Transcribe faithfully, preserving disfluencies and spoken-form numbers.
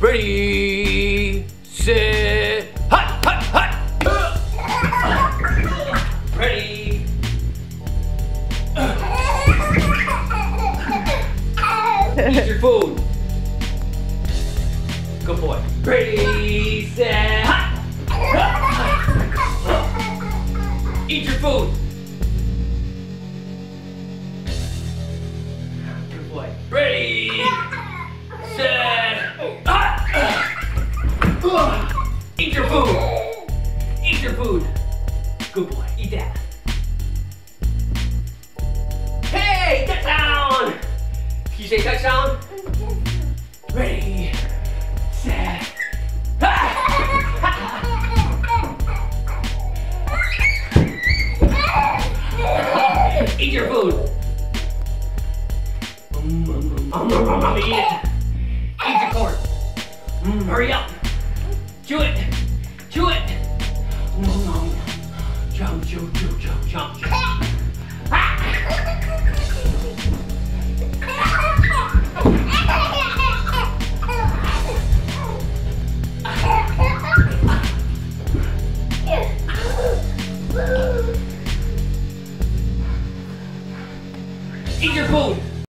Ready, set, hut, hut, hut. Ready. Eat your food. Good boy. Ready, set, hut. Eat your food. Good boy. Ready, set, hut. Eat your food. Eat your food. Good boy. Eat that. Hey, touchdown! Can you say touchdown? Ready, set, eat your food. Mm, mm, mm, mm, mm, eat it. Eat your corn. Mm, hurry up. Chew it. Chew it. Mm, mm, jump, jump, jump, jump, jump.